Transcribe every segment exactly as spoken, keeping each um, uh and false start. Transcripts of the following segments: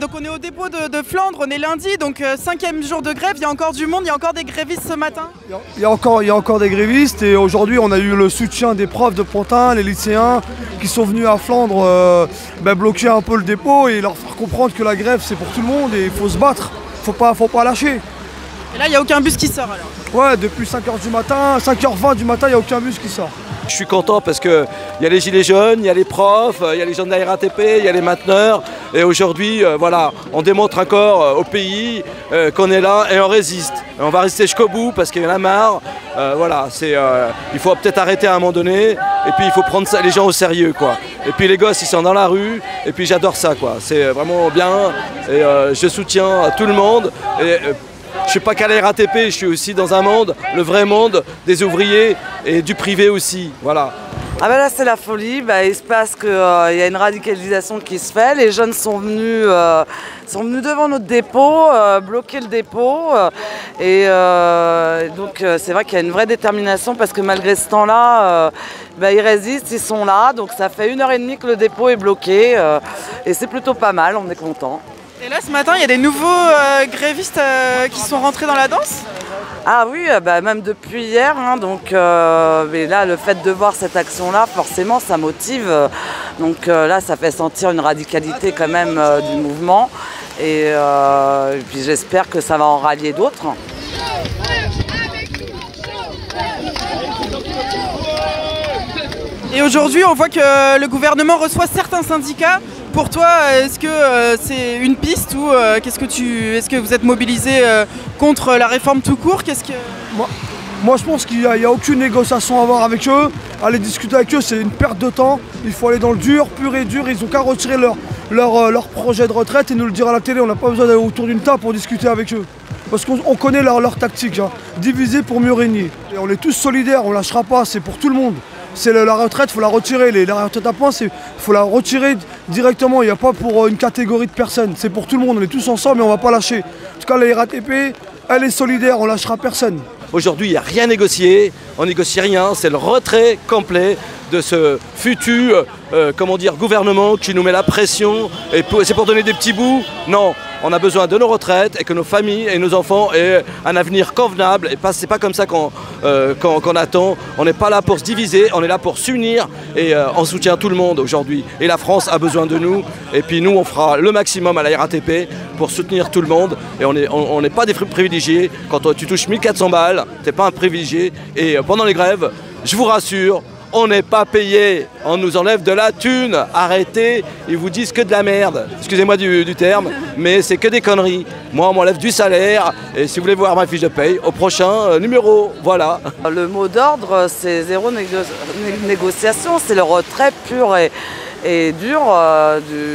donc on est au dépôt de, de Flandre, on est lundi, donc euh, cinquième jour de grève, il y a encore du monde, il y a encore des grévistes ce matin. Il y a encore, il y a encore des grévistes et aujourd'hui on a eu le soutien des profs de Pantin, les lycéens qui sont venus à Flandre euh, ben, bloquer un peu le dépôt et leur faire comprendre que la grève c'est pour tout le monde et il faut se battre, faut pas, faut pas lâcher. Et là il n'y a aucun bus qui sort alors? Ouais, depuis cinq heures du matin, cinq heures vingt du matin, il n'y a aucun bus qui sort. Je suis content parce qu'il y a les gilets jaunes, il y a les profs, il y a les gens de la R A T P, il y a les mainteneurs. Et aujourd'hui, euh, voilà, on démontre encore euh, au pays euh, qu'on est là et on résiste. Et on va rester jusqu'au bout parce qu'il y en a marre. Euh, voilà, c'est, euh, il faut peut-être arrêter à un moment donné. Et puis il faut prendre ça, les gens au sérieux, quoi. Et puis les gosses, ils sont dans la rue. Et puis j'adore ça, quoi. C'est vraiment bien. Et euh, je soutiens tout le monde. Et, euh, je ne suis pas qu'à la R A T P, je suis aussi dans un monde, le vrai monde des ouvriers et du privé aussi, voilà. Ah ben là c'est la folie, bah, il se passe qu'il euh, y a une radicalisation qui se fait, les jeunes sont venus, euh, sont venus devant notre dépôt, euh, bloquer le dépôt euh, et euh, donc euh, c'est vrai qu'il y a une vraie détermination parce que malgré ce temps-là, euh, bah, ils résistent, ils sont là, donc ça fait une heure et demie que le dépôt est bloqué euh, et c'est plutôt pas mal, on est content. Et là ce matin il y a des nouveaux euh, grévistes euh, qui sont rentrés dans la danse? Ah oui, bah même depuis hier, hein, donc euh, mais là le fait de voir cette action-là, forcément ça motive. Donc euh, là ça fait sentir une radicalité quand même euh, du mouvement et, euh, et puis j'espère que ça va en rallier d'autres. Et aujourd'hui on voit que le gouvernement reçoit certains syndicats. Pour toi, est-ce que euh, c'est une piste ou euh, qu'est-ce que tu, est-ce que vous êtes mobilisé euh, contre la réforme tout court? Qu'est-ce que... Moi, moi je pense qu'il n'y a, a aucune négociation à avoir avec eux. Aller discuter avec eux c'est une perte de temps. Il faut aller dans le dur, pur et dur. Ils n'ont qu'à retirer leur, leur, euh, leur projet de retraite et nous le dire à la télé. On n'a pas besoin d'aller autour d'une table pour discuter avec eux. Parce qu'on on connaît leur, leur tactique, hein. Diviser pour mieux régner. Et on est tous solidaires, on ne lâchera pas, c'est pour tout le monde. C'est la retraite, il faut la retirer. Les, la retraite à points, il faut la retirer directement. Il n'y a pas pour une catégorie de personnes. C'est pour tout le monde. On est tous ensemble et on ne va pas lâcher. En tout cas, la R A T P, elle est solidaire. On ne lâchera personne. Aujourd'hui, il n'y a rien négocié. On négocie rien. C'est le retrait complet de ce futur euh, comment dire, gouvernement qui nous met la pression. Et c'est pour donner des petits bouts? Non. On a besoin de nos retraites et que nos familles et nos enfants aient un avenir convenable. Et pas, c'est pas comme ça qu'on euh, qu'on, qu'on attend. On n'est pas là pour se diviser, on est là pour s'unir et euh, on soutient tout le monde aujourd'hui. Et la France a besoin de nous. Et puis nous, on fera le maximum à la R A T P pour soutenir tout le monde. Et on n'est on, on n'est pas des privilégiés. Quand tu touches mille quatre cents balles, tu n'es pas un privilégié. Et euh, pendant les grèves, je vous rassure, on n'est pas payé, on nous enlève de la thune, arrêtez, ils vous disent que de la merde, excusez-moi du, du terme, mais c'est que des conneries. Moi on m'enlève du salaire, et si vous voulez voir ma fiche de paye, au prochain euh, numéro, voilà. Le mot d'ordre c'est zéro négo négociation, c'est le retrait pur et, et dur euh,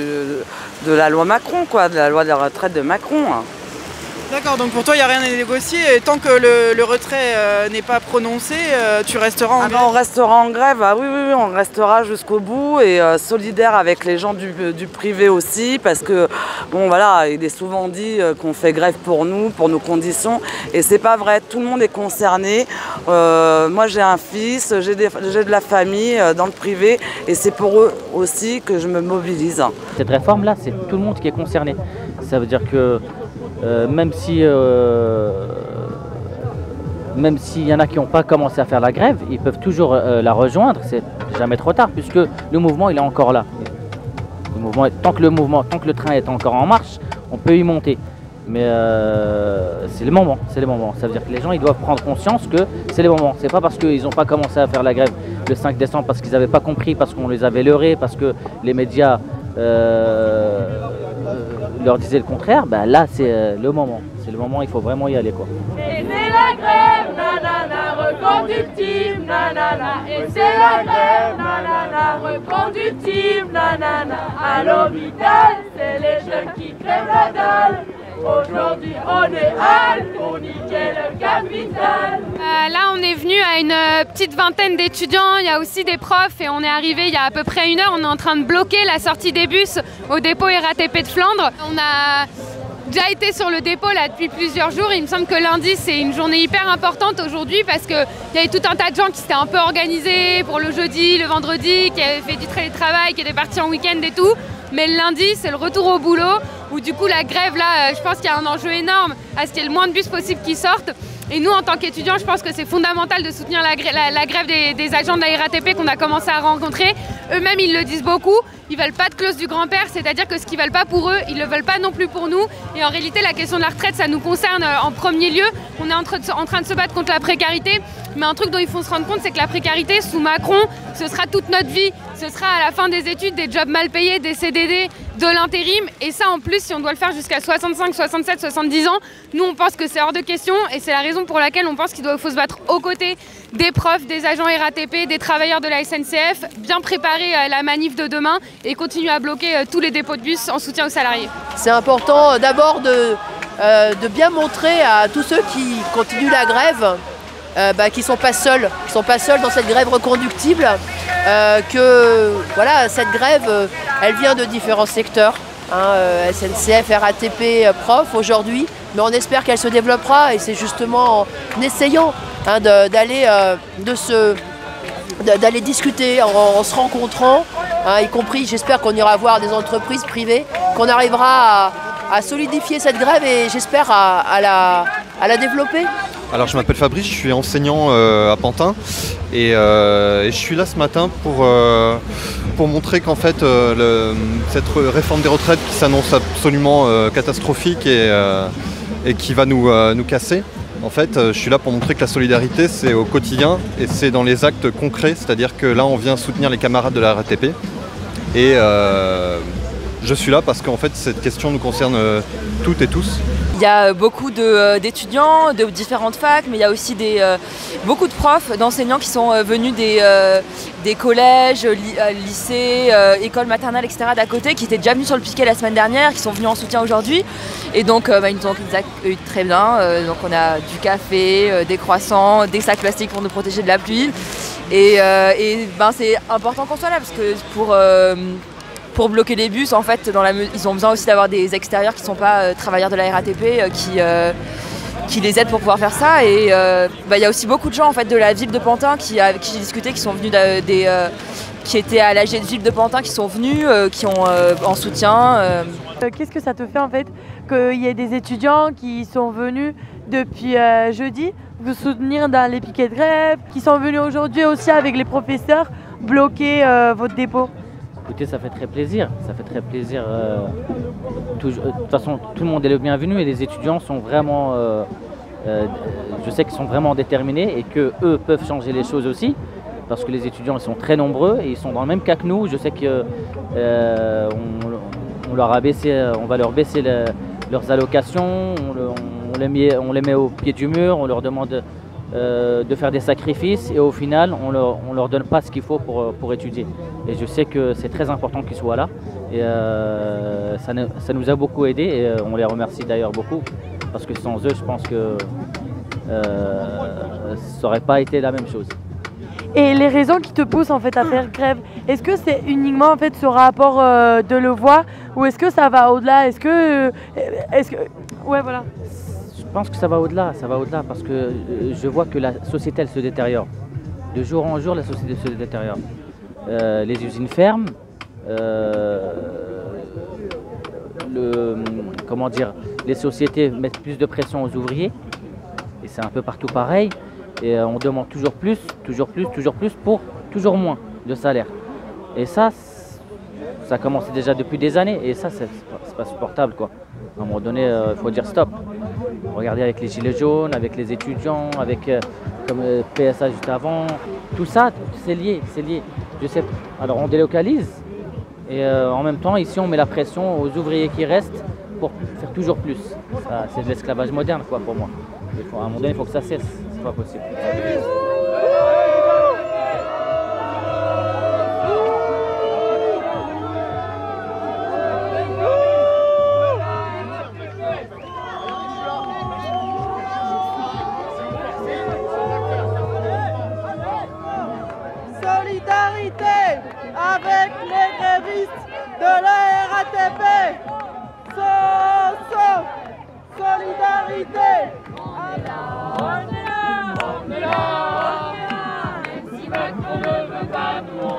du, de la loi Macron, quoi, de la loi de la retraite de Macron. Hein. D'accord, donc pour toi il n'y a rien à négocier et tant que le, le retrait euh, n'est pas prononcé, euh, tu resteras en ah grève? ben on restera en grève, ah oui, oui, oui, on restera jusqu'au bout et euh, solidaire avec les gens du, du privé aussi parce que, bon voilà, il est souvent dit euh, qu'on fait grève pour nous, pour nos conditions et c'est pas vrai, tout le monde est concerné. Euh, moi j'ai un fils, j'ai de la famille euh, dans le privé et c'est pour eux aussi que je me mobilise. Cette réforme-là, c'est tout le monde qui est concerné. Ça veut dire que Euh, même si euh, même s'il y en a qui n'ont pas commencé à faire la grève, ils peuvent toujours euh, la rejoindre, c'est jamais trop tard puisque le mouvement il est encore là. Le mouvement, tant que le mouvement, tant que le train est encore en marche, on peut y monter. Mais euh, c'est le moment, c'est le moment. Ça veut dire que les gens ils doivent prendre conscience que c'est le moment. C'est pas parce qu'ils n'ont pas commencé à faire la grève le cinq décembre parce qu'ils n'avaient pas compris, parce qu'on les avait leurrés, parce que les médias euh, leur disaient le contraire, ben là c'est euh, le moment. C'est le moment, il faut vraiment y aller, quoi. Et c'est la grève, nanana, reconductible, nanana. Et c'est la grève, nanana, reconductible, nanana. À l'hôpital, c'est les jeunes qui crèvent la dalle. Aujourd'hui, on est hal pour niquer le capital. Euh, là, on est venu à une euh, petite vingtaine d'étudiants. Il y a aussi des profs et on est arrivé il y a à peu près une heure. On est en train de bloquer la sortie des bus au dépôt R A T P de Flandre. On a déjà été sur le dépôt là depuis plusieurs jours. Il me semble que lundi, c'est une journée hyper importante aujourd'hui parce qu'il y avait tout un tas de gens qui s'étaient un peu organisés pour le jeudi, le vendredi, qui avaient fait du télétravail, qui étaient partis en week-end et tout. Mais le lundi, c'est le retour au boulot, où du coup la grève là, je pense qu'il y a un enjeu énorme à ce qu'il y ait le moins de bus possible qui sortent. Et nous, en tant qu'étudiants, je pense que c'est fondamental de soutenir la, la, la grève des, des agents de la R A T P qu'on a commencé à rencontrer. Eux-mêmes, ils le disent beaucoup. Ils veulent pas de clause du grand-père, c'est-à-dire que ce qu'ils veulent pas pour eux, ils le veulent pas non plus pour nous. Et en réalité, la question de la retraite, ça nous concerne en premier lieu. On est en train de, en train de se battre contre la précarité. Mais un truc dont il faut se rendre compte, c'est que la précarité, sous Macron, ce sera toute notre vie. Ce sera à la fin des études, des jobs mal payés, des C D D, de l'intérim. Et ça, en plus, si on doit le faire jusqu'à soixante-cinq, soixante-sept, soixante-dix ans, nous, on pense que c'est hors de question. Et c'est la raison pour laquelle on pense qu'il doit, faut se battre aux côtés des profs, des agents R A T P, des travailleurs de la S N C F, bien préparer euh, la manif de demain et continuer à bloquer euh, tous les dépôts de bus en soutien aux salariés. C'est important euh, d'abord de, euh, de bien montrer à tous ceux qui continuent la grève euh, bah, qu'ils ne sont pas seuls, qu'ils sont pas seuls dans cette grève reconductible, euh, que voilà, cette grève, euh, elle vient de différents secteurs. Hein, euh, S N C F, R A T P, euh, prof aujourd'hui, mais on espère qu'elle se développera et c'est justement en essayant hein, d'aller euh, de se d'aller discuter en, en se rencontrant, hein, y compris j'espère qu'on ira voir des entreprises privées, qu'on arrivera à, à solidifier cette grève et j'espère à, à, la, à la développer. Alors je m'appelle Fabrice, je suis enseignant euh, à Pantin et, euh, et je suis là ce matin pour, euh, pour montrer qu'en fait euh, le, cette réforme des retraites qui s'annonce absolument euh, catastrophique et, euh, et qui va nous, euh, nous casser. En fait, euh, je suis là pour montrer que la solidarité c'est au quotidien et c'est dans les actes concrets, c'est-à-dire que là on vient soutenir les camarades de la R A T P et euh, je suis là parce qu'en fait cette question nous concerne euh, toutes et tous. Il y a beaucoup d'étudiants de, de différentes facs, mais il y a aussi des, euh, beaucoup de profs, d'enseignants qui sont euh, venus des, euh, des collèges, li, euh, lycées, euh, écoles maternelles, et cetera d'à côté, qui étaient déjà venus sur le piquet la semaine dernière, qui sont venus en soutien aujourd'hui. Et donc euh, bah, ils nous ont accueillis très bien. Euh, donc on a du café, euh, des croissants, des sacs plastiques pour nous protéger de la pluie. Et, euh, et ben, c'est important qu'on soit là, parce que pour... Euh, Pour bloquer les bus, en fait, dans la, ils ont besoin aussi d'avoir des extérieurs qui ne sont pas euh, travailleurs de la R A T P euh, qui, euh, qui les aident pour pouvoir faire ça. Et euh, bah, y a aussi beaucoup de gens en fait, de la ville de Pantin qui, avec qui j'ai discuté, qui sont venus des, euh, qui étaient à l'A G de ville de Pantin, qui sont venus, euh, qui ont euh, en soutien. Euh. Qu'est-ce que ça te fait en fait qu'il y ait des étudiants qui sont venus depuis euh, jeudi vous soutenir dans les piquets de grève, qui sont venus aujourd'hui aussi avec les professeurs bloquer euh, votre dépôt? Écoutez, ça fait très plaisir, ça fait très plaisir. Euh, tout, de toute façon, tout le monde est le bienvenu et les étudiants sont vraiment, euh, euh, je sais qu'ils sont vraiment déterminés et qu'eux peuvent changer les choses aussi, parce que les étudiants ils sont très nombreux et ils sont dans le même cas que nous. Je sais qu'on euh, on leur a baissé, on va leur baisser le, leurs allocations, on, le, on, les met, on les met au pied du mur, on leur demande Euh, de faire des sacrifices et au final on leur, on leur donne pas ce qu'il faut pour, pour étudier. Et je sais que c'est très important qu'ils soient là et euh, ça, ne, ça nous a beaucoup aidé et euh, on les remercie d'ailleurs beaucoup parce que sans eux je pense que euh, ça n'aurait pas été la même chose. Et les raisons qui te poussent en fait à faire grève, est-ce que c'est uniquement en fait ce rapport euh, de Levoix ou est-ce que ça va au-delà? Est-ce que, euh, est-ce que, ouais voilà. Je pense que ça va au-delà, ça va au-delà parce que je vois que la société elle se détériore. De jour en jour, la société se détériore. Euh, les usines ferment, euh, le, comment dire, les sociétés mettent plus de pression aux ouvriers et c'est un peu partout pareil. Et euh, on demande toujours plus, toujours plus, toujours plus pour toujours moins de salaire. Et ça, ça a commencé déjà depuis des années et ça, c'est pas supportable quoi. À un moment donné, il euh, faut dire stop. Regardez avec les gilets jaunes, avec les étudiants, avec euh, comme euh, P S A juste avant. Tout ça, c'est lié, c'est lié. Je sais. Alors on délocalise et euh, en même temps ici on met la pression aux ouvriers qui restent pour faire toujours plus. C'est de l'esclavage moderne quoi pour moi. Il faut, à un moment donné, il faut que ça cesse. C'est pas possible. Solidarité avec les grévistes de la R A T P. So, so, solidarité. On est là, on est là, on est là. Si Macron ne veut pas, nous on